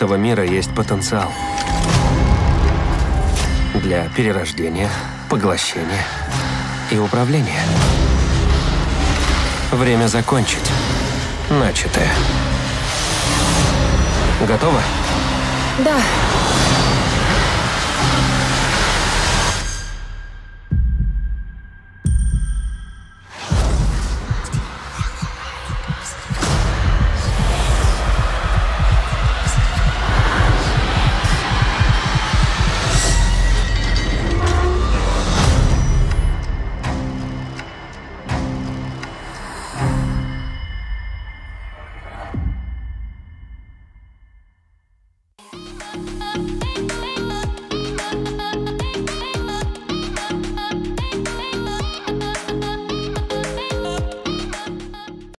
этого мира есть потенциал для перерождения, поглощения и управления. Время закончить начатое. Готово? Да.